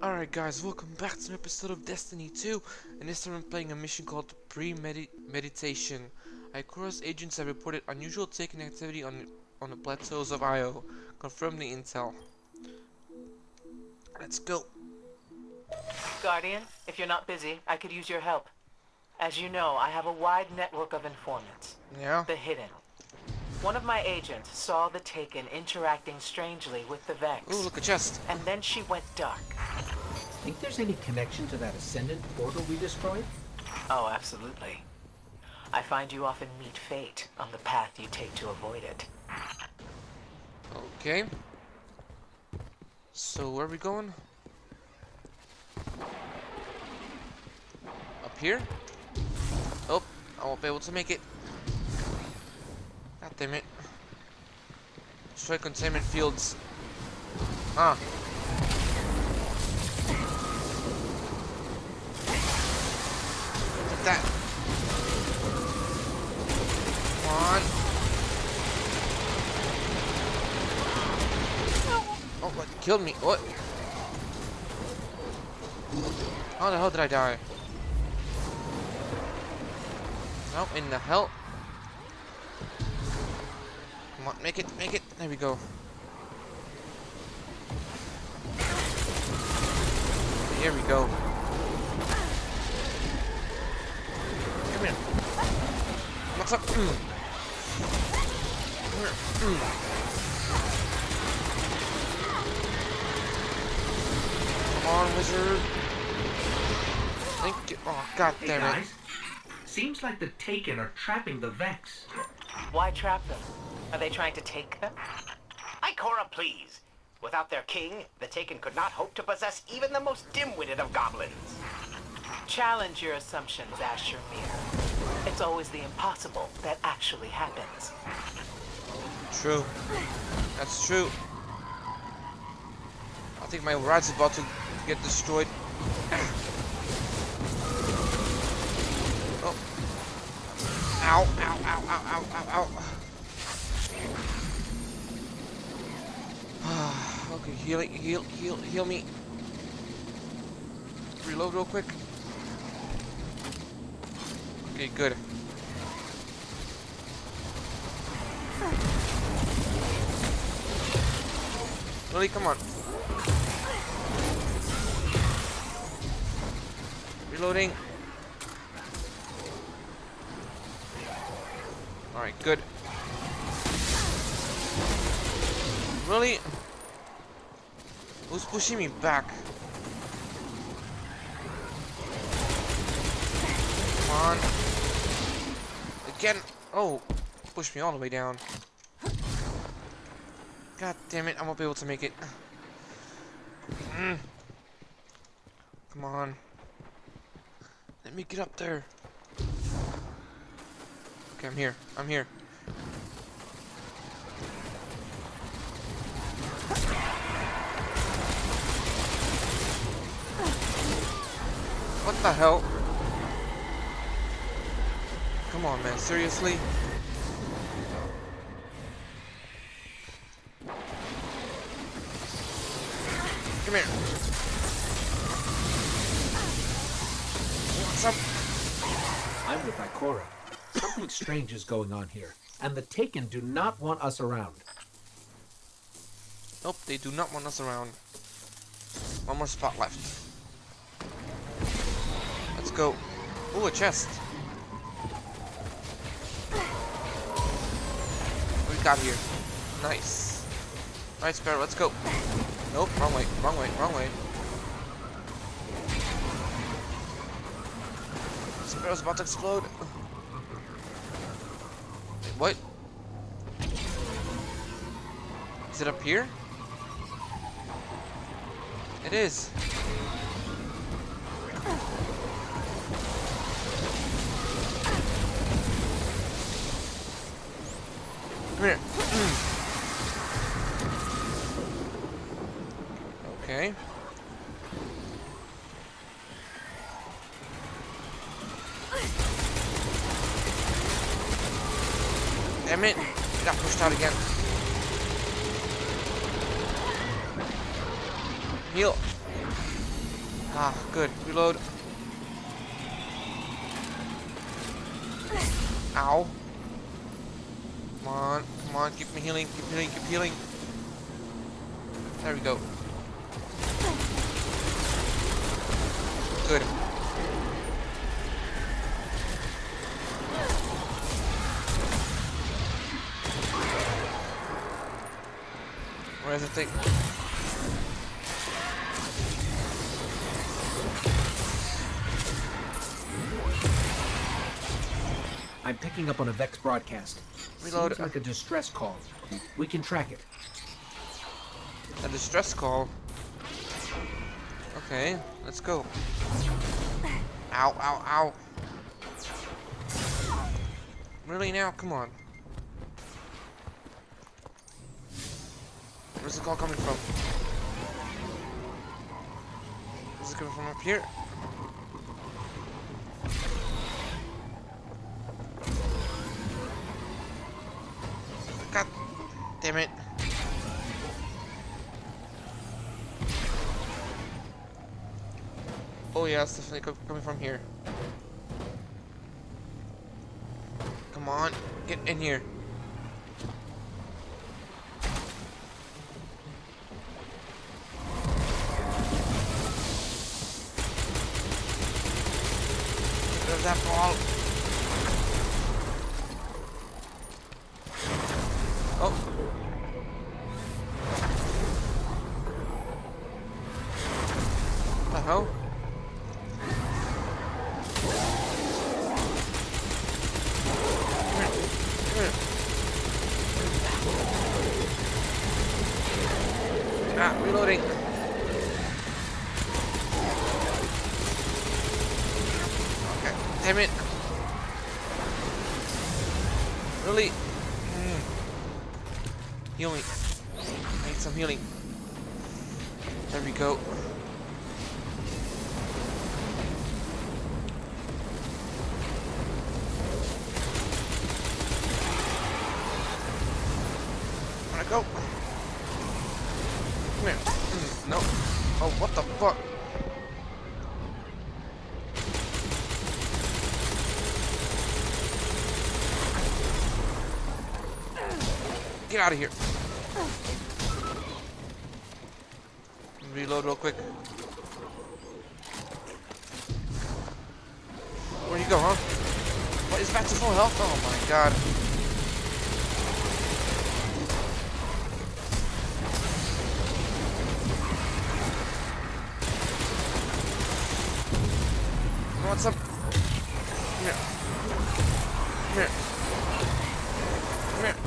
Alright guys, welcome back to an episode of Destiny 2, and this time I'm playing a mission called Premeditation. Ikora's agents have reported unusual taking activity on the plateaus of Io. Confirm the intel. Let's go. Guardian, if you're not busy, I could use your help. As you know, I have a wide network of informants. Yeah? The Hidden. One of my agents saw the Taken interacting strangely with the Vex. Ooh, look, a chest. And then she went dark. Think there's any connection to that Ascendant portal we destroyed? Oh, absolutely. I find you often meet fate on the path you take to avoid it. Okay. So, where are we going? Up here? Oh, I won't be able to make it. God damn it. Destroy containment fields. Ah. Take that. Come on. Oh, what? Killed me. What? How the hell did I die? How in the hell? Come on, make it, make it. There we go. Here we go. Come here. What's up? Come here. Come on, wizard. Thank you. Oh, god damn it. Guys, seems like the Taken are trapping the Vex. Why trap them? Are they trying to take them? Ikora, please. Without their king, the Taken could not hope to possess even the most dim-witted of goblins. Challenge your assumptions, Asher Mir. It's always the impossible that actually happens. True. That's true. I think my rat's about to get destroyed. Oh. Ow, ow, ow, ow, ow, ow, ow. Okay, heal me. Reload real quick. Okay, good. Really, come on. Reloading. Alright, good. Really? Who's pushing me back? Come on. Again. Oh, push me all the way down. God damn it, I won't be able to make it. Come on. Let me get up there. Okay, I'm here. I'm here. What the hell? Come on, man. Seriously? Come here. What's up? I'm with Ikora. Something strange is going on here, and the Taken do not want us around. Nope, they do not want us around. One more spot left. Let's go. Ooh, a chest. What we got here? Nice. Alright, Sparrow, let's go. Nope, wrong way, wrong way, wrong way. Sparrow's about to explode. Wait, what? Is it up here? It is. Come here. Okay. Damn it! Got pushed out again. Heal. Ah, good. Reload. Ow. Come on, keep me healing, keep healing, keep healing. There we go. Good. Where's the thing? I'm picking up on a Vex broadcast. Reload. Seems like a distress call. We can track it. A distress call. Okay, let's go. Ow, ow, ow. Really now? Come on. Where's the call coming from? Is it coming from up here? God damn it. Oh yeah, it's definitely coming from here. Come on, get in here. There's that ball. Oh. What the hell? Ah, reloading. Okay, damn it. Really? Heal me. I need some healing. There we go. Wanna go? Come here. No. Oh, what the fuck? Get out of here. Reload real quick. Where'd you go, huh? What, is back to full health? Oh my god. You want some? Come here. Come here. Come here.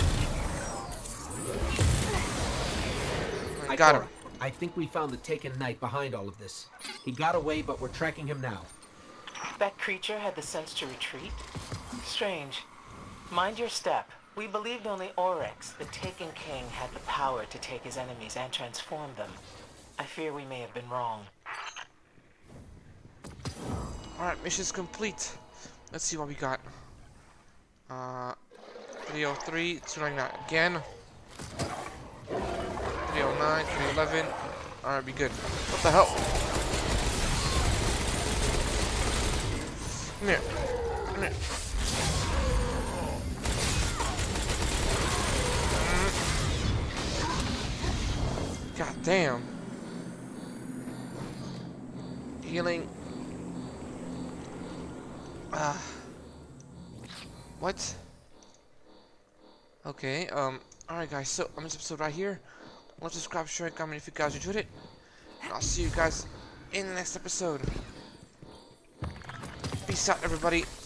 I got him. I think we found the Taken Knight behind all of this. He got away, but we're tracking him now. That creature had the sense to retreat? Strange. Mind your step. We believed only Oryx, the Taken King, had the power to take his enemies and transform them. I fear we may have been wrong. Alright, mission's complete. Let's see what we got. 303, 299 again. 309, 311. Alright, be good. What the hell? Come here. Come here. God damn. Healing. What? Okay, alright guys, so on this episode right here, let's subscribe, share, and comment if you guys enjoyed it. And I'll see you guys in the next episode. Peace out, everybody.